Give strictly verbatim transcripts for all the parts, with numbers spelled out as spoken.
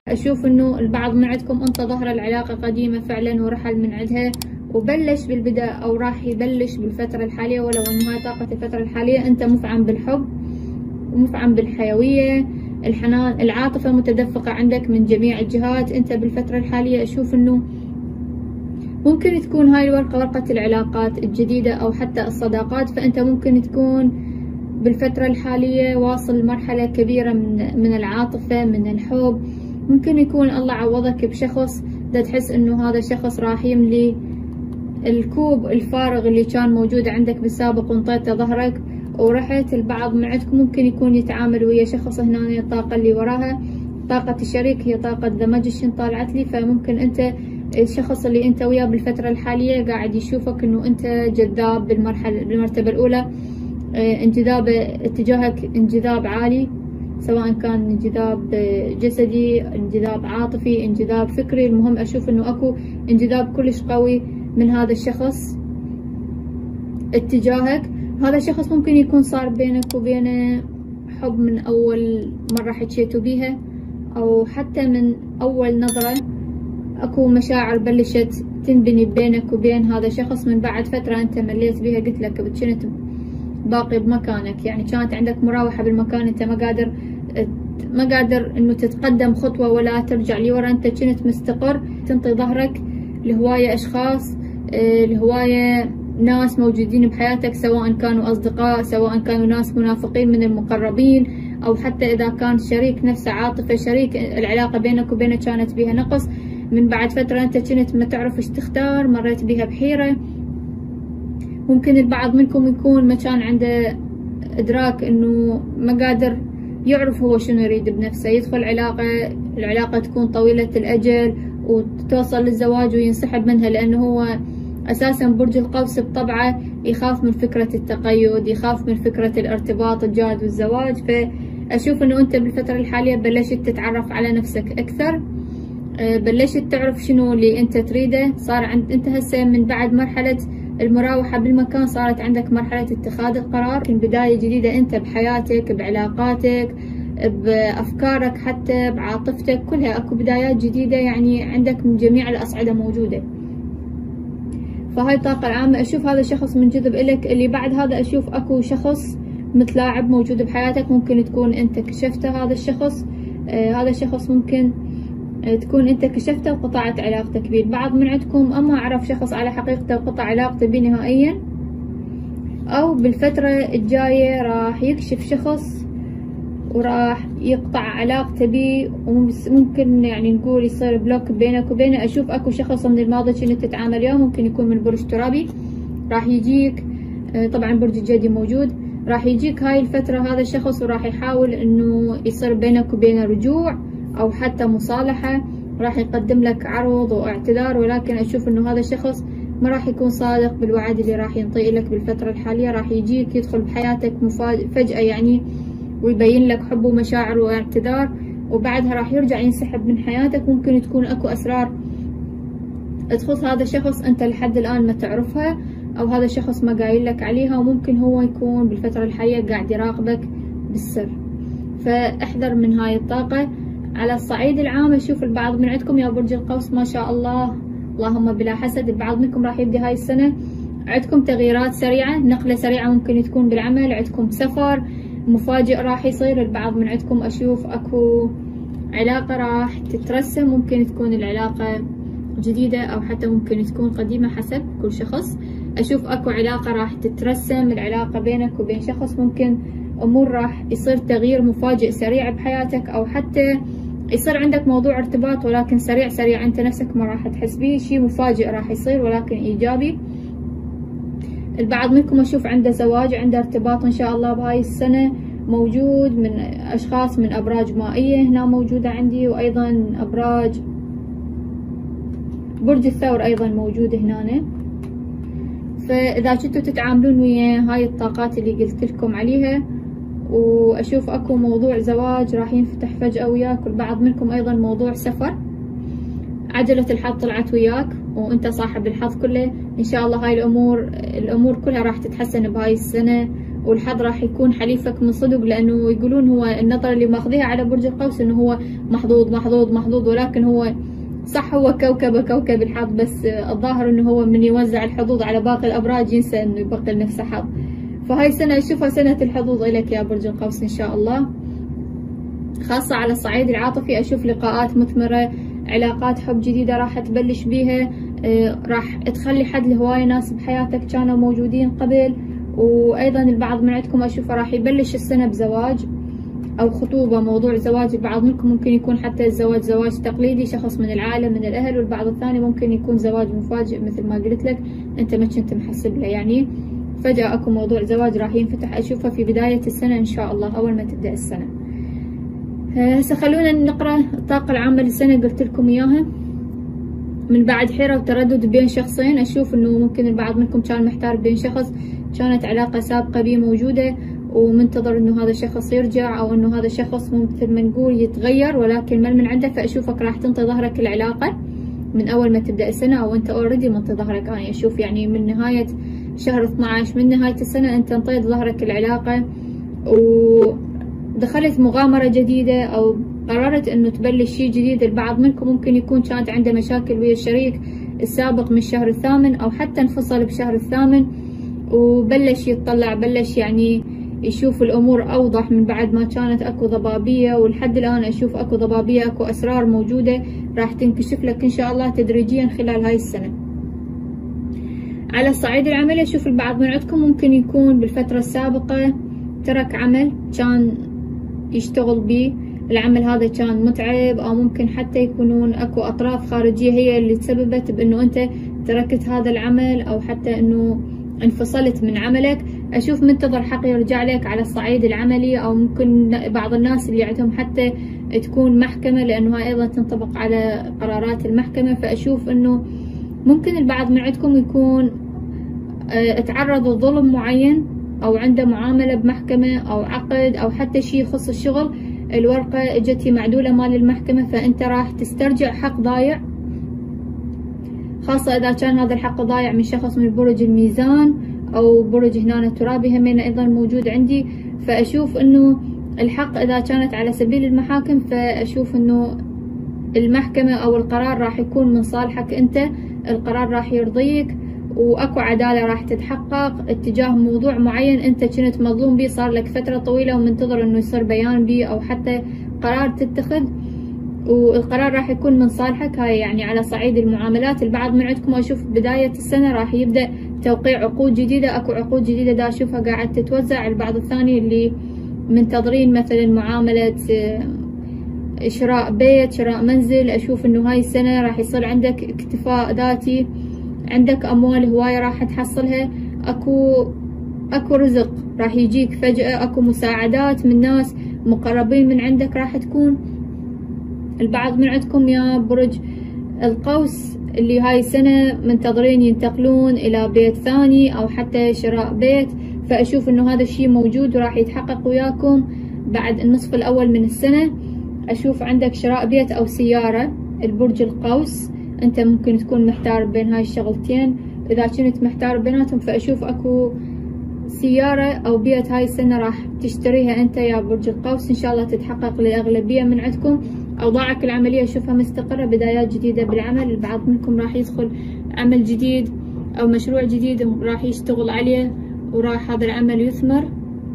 اشوف انه البعض من عندكم انطى ظهر العلاقة قديمة فعلا ورحل من عندها وبلش بالبداية او راح يبلش بالفترة الحالية، ولو انه هاي طاقة الفترة الحالية انت مفعم بالحب ومفعم بالحيوية، الحنان، العاطفة متدفقة عندك من جميع الجهات. انت بالفترة الحالية اشوف انه ممكن تكون هاي الورقة ورقة العلاقات الجديدة او حتى الصداقات، فانت ممكن تكون بالفترة الحالية واصل لمرحلة كبيرة من من العاطفة، من الحب. ممكن يكون الله عوضك بشخص دا تحس انه هذا الشخص راح يملي الكوب الفارغ اللي كان موجود عندك بالسابق وانطيته ظهرك ورحت. البعض من عندكم ممكن يكون يتعامل ويا شخص هنا، الطاقة اللي وراها طاقة الشريك هي طاقة ذا ماجيشن طالعت لي، فممكن انت الشخص اللي انت وياه بالفترة الحالية قاعد يشوفك انه انت جذاب بالمرحلة بالمرتبة الاولى، انجذاب اتجاهك انجذاب عالي، سواء كان انجذاب جسدي، انجذاب عاطفي، انجذاب فكري. المهم اشوف انه اكو انجذاب كلش قوي من هذا الشخص اتجاهك. هذا الشخص ممكن يكون صار بينك وبينه حب من اول مرة حكيتوا بيها، او حتى من اول نظرة اكو مشاعر بلشت تنبني بينك وبين هذا الشخص. من بعد فترة انت مليت بيها، قلت لك كنت باقي بمكانك، يعني كانت عندك مراوحة بالمكان، انت ما قادر ما قادر انه تتقدم خطوة ولا ترجع لورا، انت كنت مستقر تنطي ظهرك لهواية اشخاص، لهواية ناس موجودين بحياتك، سواء كانوا اصدقاء، سواء كانوا ناس منافقين من المقربين، او حتى اذا كان شريك نفسه عاطفة، شريك العلاقة بينك وبينه كانت بها نقص. من بعد فترة انت كنت ما تعرف ايش تختار، مريت بها بحيرة. ممكن البعض منكم يكون ما كان عنده ادراك انه ما قادر يعرف هو شنو يريد بنفسه، يدخل علاقة، العلاقة تكون طويلة الاجل وتوصل للزواج وينسحب منها، لانه هو اساسا برج القوس بطبعه يخاف من فكرة التقيد، يخاف من فكرة الارتباط الجاد والزواج. فاشوف انه انت بالفترة الحالية بلشت تتعرف على نفسك اكثر، بلشت تعرف شنو اللي انت تريده. صار عند انت هسه من بعد مرحلة المراوحة بالمكان صارت عندك مرحلة اتخاذ القرار، بداية جديدة انت بحياتك، بعلاقاتك، بأفكارك، حتى بعاطفتك، كلها اكو بدايات جديدة، يعني عندك من جميع الأصعدة موجودة. فهاي الطاقة العامة. اشوف هذا الشخص منجذب الك. اللي بعد هذا اشوف اكو شخص متلاعب موجود بحياتك، ممكن تكون انت كشفته هذا الشخص. آه هذا الشخص ممكن تكون انت كشفته وقطعت علاقتك به. البعض من عندكم اما اعرف شخص على حقيقته وقطع علاقته به نهائيا، او بالفترة الجاية راح يكشف شخص وراح يقطع علاقته به، وممكن يعني نقول يصير بلوك بينك وبينه. اشوف اكو شخص من الماضي كنت تتعامل وياه، ممكن يكون من برج ترابي، راح يجيك طبعا برج الجدي موجود، راح يجيك هاي الفترة هذا الشخص وراح يحاول انه يصير بينك وبينه رجوع او حتى مصالحة، راح يقدم لك عرض واعتذار. ولكن اشوف انه هذا الشخص ما راح يكون صادق بالوعد اللي راح ينطيه لك بالفترة الحالية. راح يجيك يدخل بحياتك فجأة يعني ويبين لك حب ومشاعر واعتذار، وبعدها راح يرجع ينسحب من حياتك. ممكن تكون اكو اسرار تخص هذا الشخص انت لحد الان ما تعرفها، او هذا الشخص ما قايل لك عليها، وممكن هو يكون بالفترة الحالية قاعد يراقبك بالسر. فاحذر من هاي الطاقة. على الصعيد العام اشوف البعض من عندكم يا برج القوس ما شاء الله اللهم بلا حسد، البعض منكم راح يبدي هاي السنة عندكم تغييرات سريعة، نقلة سريعة ممكن تكون بالعمل، عندكم سفر مفاجئ راح يصير. البعض من عندكم اشوف اكو علاقة راح تترسم، ممكن تكون العلاقة جديدة او حتى ممكن تكون قديمة حسب كل شخص. اشوف اكو علاقة راح تترسم، العلاقة بينك وبين شخص، ممكن امور راح يصير تغيير مفاجئ سريع بحياتك، او حتى يصير عندك موضوع ارتباط ولكن سريع سريع انت نفسك ما راح تحس بيه، شيء مفاجئ راح يصير ولكن ايجابي. البعض منكم اشوف عنده زواج، عنده ارتباط ان شاء الله بهاي السنة موجود من اشخاص من ابراج مائية هنا موجودة عندي، وايضا ابراج برج الثور ايضا موجود هنا. فاذا كنتوا تتعاملون ويا هاي الطاقات اللي قلت لكم عليها، واشوف اكو موضوع زواج راح ينفتح فجأة وياك، والبعض منكم ايضا موضوع سفر، عجلة الحظ طلعت وياك وانت صاحب الحظ كله. ان شاء الله هاي الامور الامور كلها راح تتحسن بهاي السنة، والحظ راح يكون حليفك من صدق، لانه يقولون هو النظرة اللي ماخذيها على برج القوس انه هو محظوظ محظوظ محظوظ، ولكن هو صح هو كوكب كوكب الحظ، بس الظاهر انه هو من يوزع الحظوظ على باقي الابراج ينسى انه يبقي لنفسه حظ. فهاي السنة اشوفها سنة الحظوظ الك يا برج القوس ان شاء الله. خاصة على الصعيد العاطفي اشوف لقاءات مثمرة، علاقات حب جديدة راح تبلش بيها، آه راح تخلي حد لهواية ناس بحياتك كانوا موجودين قبل. وايضا البعض من عندكم اشوفه راح يبلش السنة بزواج او خطوبة، موضوع زواج. البعض منكم ممكن يكون حتى الزواج زواج تقليدي، شخص من العائلة من الاهل، والبعض الثاني ممكن يكون زواج مفاجئ مثل ما قلت لك انت ما كنت محسب له، يعني فجأة اكو موضوع زواج راح ينفتح اشوفه في بداية السنة ان شاء الله اول ما تبدأ السنة. هسه خلونا نقرأ الطاقة العامة للسنة قلت لكم اياها. من بعد حيرة وتردد بين شخصين، اشوف انه ممكن البعض منكم كان محتار بين شخص كانت علاقة سابقة بيه موجودة ومنتظر انه هذا الشخص يرجع، او انه هذا الشخص مثل ما نقول يتغير ولكن ما من عنده. فاشوفك راح تنطي ظهرك العلاقة من اول ما تبدأ السنة، او انت اوريدي منطي ظهرك. انا اشوف يعني من نهاية شهر اثني عشر من نهاية السنة انت انطيت ظهرك العلاقة ودخلت مغامرة جديدة، او قررت انه تبلش شيء جديد. البعض منكم ممكن يكون كانت عنده مشاكل ويا الشريك السابق من الشهر الثامن، او حتى انفصل بشهر الثامن وبلش يتطلع، بلش يعني يشوف الامور اوضح من بعد ما كانت اكو ضبابية. ولحد الان اشوف اكو ضبابية، اكو اسرار موجودة راح تنكشف لك ان شاء الله تدريجيا خلال هاي السنة. على الصعيد العملي اشوف البعض من عندكم ممكن يكون بالفترة السابقة ترك عمل كان يشتغل بيه، العمل هذا كان متعب، او ممكن حتى يكونون اكو اطراف خارجية هي اللي تسببت بانه انت تركت هذا العمل، او حتى انه انفصلت من عملك. اشوف منتظر حق يرجع لك على الصعيد العملي، او ممكن بعض الناس اللي عندهم حتى تكون محكمة، لانه هاي ايضا تنطبق على قرارات المحكمة. فاشوف انه ممكن البعض من عندكم يكون اه تعرض لظلم معين، او عنده معاملة بمحكمة او عقد، او حتى شيء يخص الشغل الورقة اجتي معدولة مال المحكمة، فانت راح تسترجع حق ضايع، خاصة اذا كان هذا الحق ضايع من شخص من برج الميزان او برج هنا الترابي همين ايضا موجود عندي. فاشوف انه الحق اذا كانت على سبيل المحاكم، فاشوف انه المحكمة او القرار راح يكون من صالحك انت، القرار راح يرضيك، واكو عدالة راح تتحقق اتجاه موضوع معين انت كنت مظلوم به صار لك فترة طويلة ومنتظر انه يصير بيان به، او حتى قرار تتخذ، والقرار راح يكون من صالحك. هاي يعني على صعيد المعاملات. البعض من عندكم اشوف بداية السنة راح يبدأ توقيع عقود جديدة، اكو عقود جديدة دا اشوفها قاعد تتوزع. البعض الثاني اللي منتظرين مثلا معاملة شراء بيت، شراء منزل، اشوف انه هاي السنة راح يصير عندك اكتفاء ذاتي، عندك اموال هواية راح تحصلها، اكو اكو رزق راح يجيك فجأة، اكو مساعدات من ناس مقربين من عندك راح تكون. البعض من عندكم يا برج القوس اللي هاي السنة منتظرين ينتقلون الى بيت ثاني او حتى شراء بيت، فاشوف انه هذا الشيء موجود وراح يتحقق وياكم بعد النصف الاول من السنة. اشوف عندك شراء بيت او سيارة. البرج القوس انت ممكن تكون محتار بين هاي الشغلتين، اذا كنت محتار بيناتهم فاشوف اكو سيارة او بيت هاي السنة راح تشتريها انت يا برج القوس، ان شاء الله تتحقق للاغلبية من عندكم. اوضاعك العملية اشوفها مستقرة، بدايات جديدة بالعمل، البعض منكم راح يدخل عمل جديد او مشروع جديد راح يشتغل عليه، وراح هذا العمل يثمر،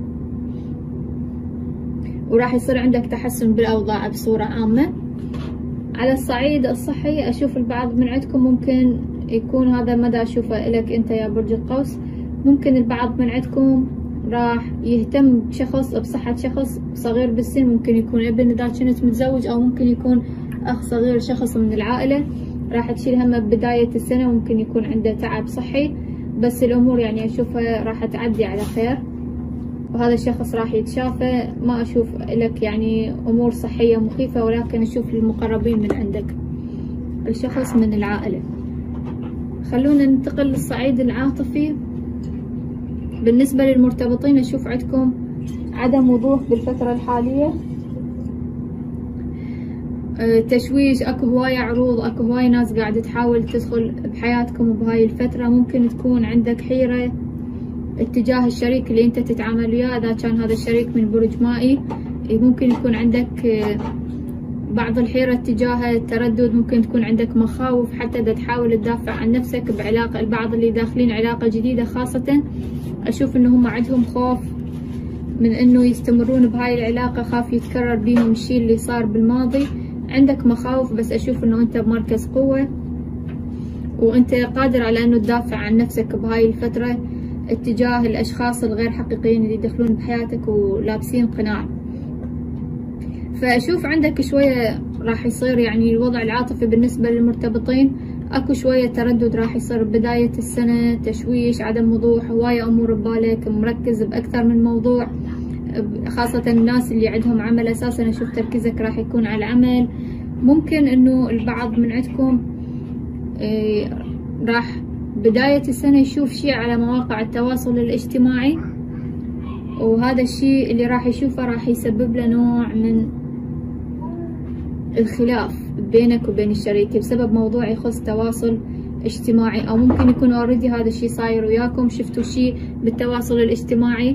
وراح يصير عندك تحسن بالاوضاع بصورة عامة. على الصعيد الصحي اشوف البعض من عندكم ممكن يكون هذا مدى اشوفه لك انت يا برج القوس، ممكن البعض من عندكم راح يهتم بشخص بصحة شخص صغير بالسن، ممكن يكون ابن اذا كنت متزوج، او ممكن يكون اخ صغير شخص من العائلة راح تشيل همه ببداية السنة، ممكن يكون عنده تعب صحي، بس الامور يعني اشوفها راح تعدي على خير، وهذا الشخص راح يتشافى. ما اشوف لك يعني امور صحية مخيفة، ولكن اشوف المقربين من عندك الشخص من العائلة. خلونا ننتقل للصعيد العاطفي. بالنسبة للمرتبطين اشوف عندكم عدم وضوح بالفترة الحالية، تشويش، اكو هواية عروض، اكو هواية ناس قاعدة تحاول تدخل بحياتكم بهاي الفترة، ممكن تكون عندك حيرة اتجاه الشريك اللي انت تتعامل وياه. اذا كان هذا الشريك من برج مائي ممكن يكون عندك بعض الحيرة اتجاه التردد، ممكن تكون عندك مخاوف حتى اذا تحاول تدافع عن نفسك بعلاقة. البعض اللي داخلين علاقة جديدة خاصة اشوف انه هم عندهم خوف من انه يستمرون بهاي العلاقة، خاف يتكرر بيهم الشيء اللي صار بالماضي. عندك مخاوف بس اشوف انه انت بمركز قوة وانت قادر على انه تدافع عن نفسك بهاي الفترة اتجاه الاشخاص الغير حقيقيين اللي يدخلون بحياتك ولابسين قناع. فاشوف عندك شوية راح يصير يعني الوضع العاطفي بالنسبة للمرتبطين اكو شوية تردد راح يصير بداية السنة، تشويش، عدم وضوح، هواية امور ببالك، مركز باكثر من موضوع، خاصة الناس اللي عندهم عمل اساسا اشوف تركيزك راح يكون على العمل. ممكن انه البعض من عندكم إيه راح بداية السنة يشوف شيء على مواقع التواصل الاجتماعي، وهذا الشيء اللي راح يشوفه راح يسبب له نوع من الخلاف بينك وبين الشريك بسبب موضوع يخص تواصل اجتماعي، او ممكن يكون اوريدي هذا الشيء صاير وياكم، شفتوا شيء بالتواصل الاجتماعي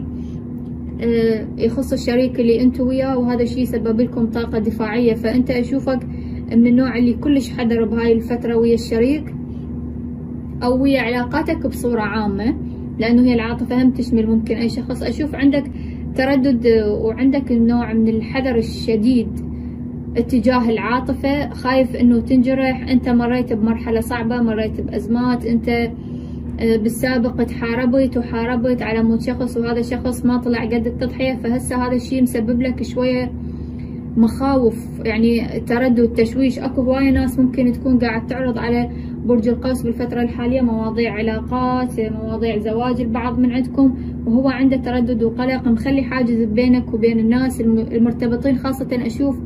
يخص الشريك اللي انتوا وياه، وهذا الشيء يسبب لكم طاقة دفاعية. فانت اشوفك من النوع اللي كلش حذر بهاي الفترة ويا الشريك او ويا علاقاتك بصورة عامة، لانه هي العاطفة هم تشمل ممكن اي شخص. اشوف عندك تردد وعندك النوع من الحذر الشديد اتجاه العاطفة، خايف انه تنجرح. انت مريت بمرحلة صعبة، مريت بازمات، انت بالسابق تحاربت وحاربت على مود شخص وهذا الشخص ما طلع قد التضحية، فهسه هذا الشيء مسبب لك شوية مخاوف، يعني تردد، تشويش. اكو هواية ناس ممكن تكون قاعد تعرض على برج القوس بالفترة الحالية مواضيع علاقات، مواضيع زواج البعض من عندكم، وهو عنده تردد وقلق مخلي حاجز بينك وبين الناس المرتبطين. خاصة اشوف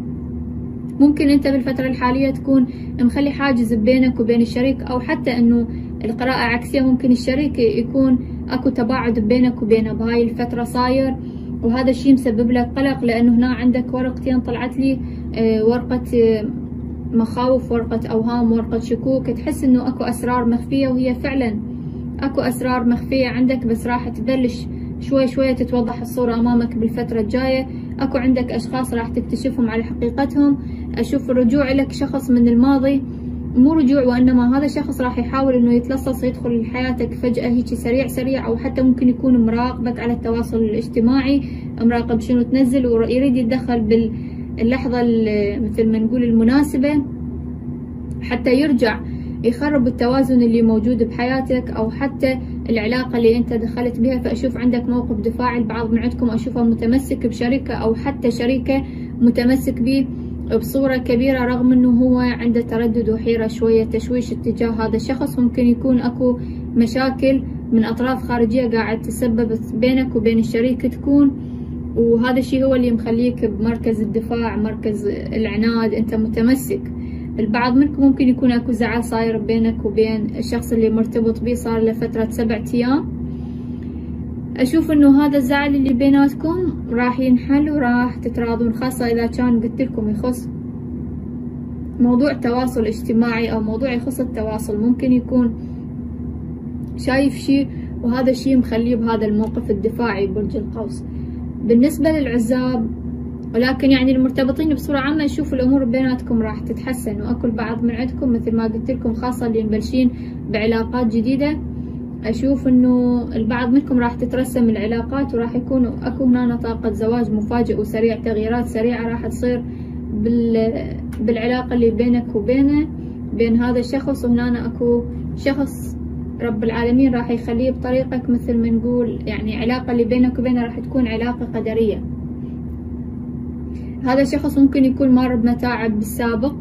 ممكن انت بالفترة الحالية تكون مخلي حاجز بينك وبين الشريك، او حتى انه القراءة عكسية، ممكن الشريك يكون اكو تباعد بينك وبينه بهاي الفترة صاير، وهذا الشيء مسبب لك قلق. لانه هنا عندك ورقتين طلعت لي، ورقة مخاوف، ورقة اوهام، ورقة شكوك. تحس انه اكو اسرار مخفية، وهي فعلا اكو اسرار مخفية عندك، بس راح تبلش شوي شوي تتوضح الصورة امامك بالفترة الجاية. اكو عندك اشخاص راح تكتشفهم على حقيقتهم. اشوف الرجوع لك شخص من الماضي، مو رجوع وانما هذا الشخص راح يحاول انه يتلصص يدخل لحياتك فجأة هيك سريع سريع، او حتى ممكن يكون مراقبك على التواصل الاجتماعي، مراقب شنو تنزل، ويريد يتدخل باللحظة مثل ما نقول المناسبة حتى يرجع يخرب التوازن اللي موجود بحياتك، او حتى العلاقة اللي انت دخلت بها. فاشوف عندك موقف دفاعي. البعض من عندكم اشوفه متمسك بشريكة او حتى شريكة متمسك به بصورة كبيرة، رغم انه هو عنده تردد وحيرة شوية تشويش اتجاه هذا الشخص. ممكن يكون اكو مشاكل من اطراف خارجية قاعد تسبب بينك وبين الشريك تكون، وهذا الشيء هو اللي مخليك بمركز الدفاع، مركز العناد، انت متمسك. البعض منكم ممكن يكون اكو زعل صاير بينك وبين الشخص اللي مرتبط به صار له فترة سبعة ايام. اشوف انه هذا الزعل اللي بيناتكم راح ينحل وراح تتراضون، خاصة اذا كان قلت لكم يخص موضوع تواصل اجتماعي او موضوع يخص التواصل. ممكن يكون شايف شيء وهذا الشيء مخليه بهذا الموقف الدفاعي برج القوس. بالنسبة للعزاب ولكن يعني المرتبطين بصورة عامة اشوف الامور بيناتكم راح تتحسن، واكو البعض من عندكم مثل ما قلت لكم خاصة اللي مبلشين بعلاقات جديدة، اشوف انه البعض منكم راح تترسم العلاقات وراح يكون اكو هنا طاقة زواج مفاجئ وسريع، تغييرات سريعة راح تصير بال بالعلاقة اللي بينك وبينه بين هذا الشخص. وهنا اكو شخص رب العالمين راح يخليه بطريقك، مثل ما نقول يعني علاقة اللي بينك وبينه راح تكون علاقة قدرية. هذا الشخص ممكن يكون مر بمتاعب بالسابق،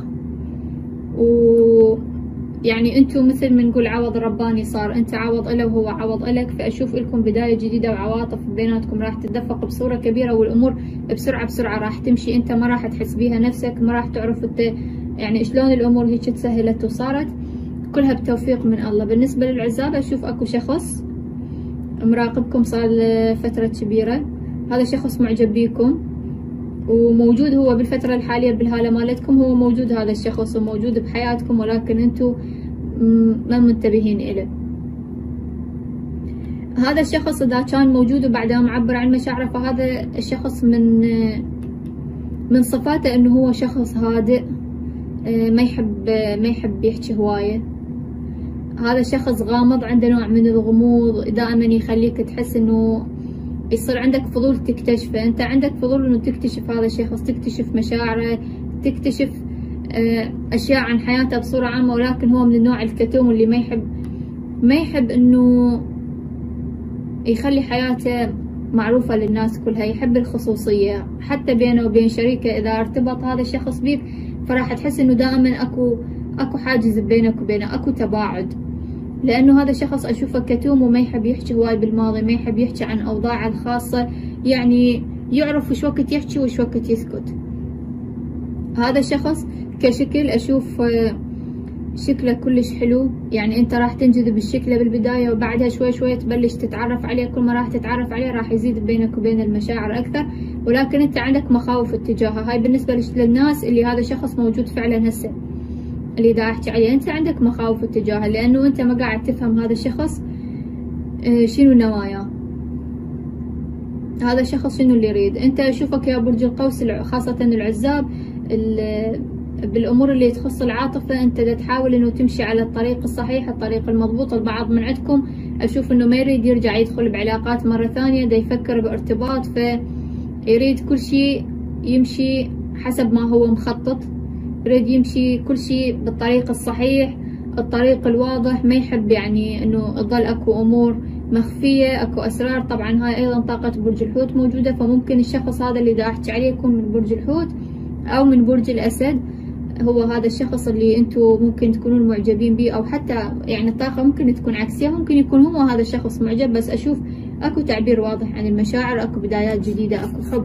ويعني انتم مثل ما نقول عوض رباني صار، انت عوض له وهو عوض لك. فاشوف لكم بداية جديدة وعواطف بيناتكم راح تتدفق بصورة كبيرة، والامور بسرعة بسرعة راح تمشي، انت ما راح تحس بيها نفسك، ما راح تعرف انت يعني شلون الامور هيك تسهلت وصارت، كلها بتوفيق من الله. بالنسبة للعزاب اشوف اكو شخص مراقبكم صار فترة كبيرة، هذا شخص معجب بيكم وموجود هو بالفترة الحالية بالهالة مالتكم، هو موجود هذا الشخص وموجود بحياتكم، ولكن انتم ما منتبهين إله. هذا الشخص إذا كان موجود وبعدها معبر عن مشاعره، فهذا الشخص من من صفاته إنه هو شخص هادئ، ما يحب ما يحب يحكي هواية. هذا الشخص غامض، عنده نوع من الغموض، دائما يخليك تحس إنه يصير عندك فضول تكتشفه. أنت عندك فضول إنه تكتشف هذا الشخص، تكتشف مشاعره، تكتشف أشياء عن حياته بصورة عامة، ولكن هو من النوع الكتوم اللي ما يحب ما يحب إنه يخلي حياته معروفة للناس كلها، يحب الخصوصية حتى بينه وبين شريكه. إذا ارتبط هذا الشخص بيك فراح تحس إنه دائما أكو أكو حاجز بينك وبينه، أكو تباعد، لأنه هذا الشخص أشوفه كتوم وما يحب يحكي هواي بالماضي، ما يحب يحكي عن أوضاعه الخاصة، يعني يعرف وش وقت يحكي وش وقت يسكت. هذا الشخص كشكل أشوف شكله كلش حلو، يعني انت راح تنجذب الشكله بالبدايه، وبعدها شوي شوي تبلش تتعرف عليه. كل ما راح تتعرف عليه راح يزيد بينك وبين المشاعر اكثر، ولكن انت عندك مخاوف اتجاهه. هاي بالنسبه للناس اللي هذا الشخص موجود فعلا هسه اللي دا احكي عليه، انت عندك مخاوف اتجاهه، لانه انت ما قاعد تفهم هذا الشخص شنو نواياه، هذا الشخص شنو اللي يريد. انت اشوفك يا برج القوس خاصه العزاب بالامور اللي تخص العاطفه، انت تحاول انه تمشي على الطريق الصحيح، الطريق المضبوط. البعض من عندكم اشوف انه ما يريد يرجع يدخل بعلاقات مره ثانيه، دا يفكر بارتباط، فيريد كل شيء يمشي حسب ما هو مخطط، يريد يمشي كل شيء بالطريق الصحيح، الطريق الواضح، ما يحب يعني انه تظل اكو امور مخفيه، اكو اسرار. طبعا هاي ايضا طاقه برج الحوت موجوده، فممكن الشخص هذا اللي دا احكي عليه يكون من برج الحوت او من برج الاسد. هو هذا الشخص اللي انتو ممكن تكونون معجبين به، او حتى يعني الطاقة ممكن تكون عكسية، ممكن يكون هو هذا الشخص معجب، بس اشوف اكو تعبير واضح عن المشاعر، اكو بدايات جديدة، اكو حب،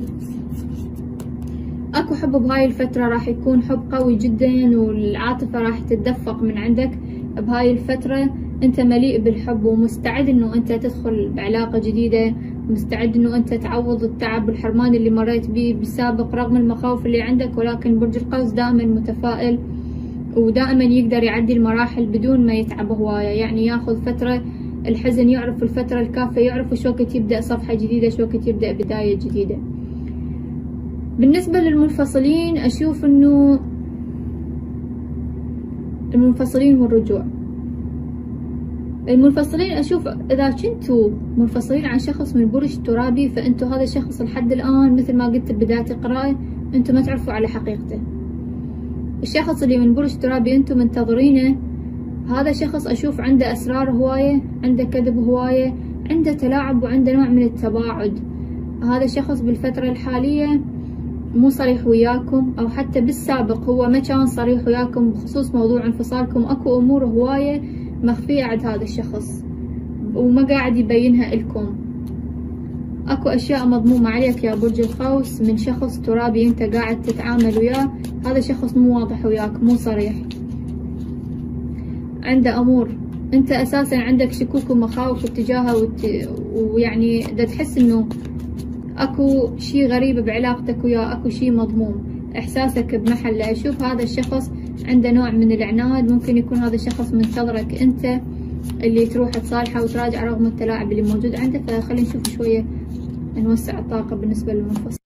اكو حب بهاي الفترة. راح يكون حب قوي جدا، والعاطفة راح تتدفق من عندك بهاي الفترة. انت مليء بالحب ومستعد انه انت تدخل بعلاقة جديدة، مستعد انه انت تعوض التعب والحرمان اللي مريت به بالسابق رغم المخاوف اللي عندك. ولكن برج القوس دائما متفائل، ودائما يقدر يعدي المراحل بدون ما يتعب هواية، يعني ياخذ فترة الحزن، يعرف الفترة الكافية، يعرف وش وقت يبدأ صفحة جديدة، وش وقت يبدأ بداية جديدة. بالنسبة للمنفصلين اشوف انه المنفصلين والرجوع، المنفصلين اشوف اذا كنتوا منفصلين عن شخص من برج ترابي، فانتوا هذا الشخص لحد الان مثل ما قلت ببداية القراءة انتوا ما تعرفوا على حقيقته. الشخص اللي من برج ترابي انتوا منتظرينه، هذا شخص اشوف عنده اسرار هواية، عنده كذب هواية، عنده تلاعب، وعنده نوع من التباعد. هذا الشخص بالفترة الحالية مو صريح وياكم، او حتى بالسابق هو ما كان صريح وياكم بخصوص موضوع انفصالكم. اكو امور هواية مخفية عند هذا الشخص وما قاعد يبينها لكم، اكو اشياء مضمومة عليك يا برج القوس من شخص ترابي انت قاعد تتعامل وياه. هذا شخص مو واضح وياك، مو صريح، عنده امور انت اساسا عندك شكوك ومخاوف اتجاهه، وت... ويعني دا تحس انه اكو شي غريب بعلاقتك وياه، اكو شي مضموم، احساسك بمحله. اشوف هذا الشخص عنده نوع من العناد، ممكن يكون هذا الشخص منتظرك انت اللي تروح تصالحه وتراجع رغم التلاعب اللي موجود عنده. فخلينا نشوف شويه نوسع الطاقه بالنسبه للمنفصل.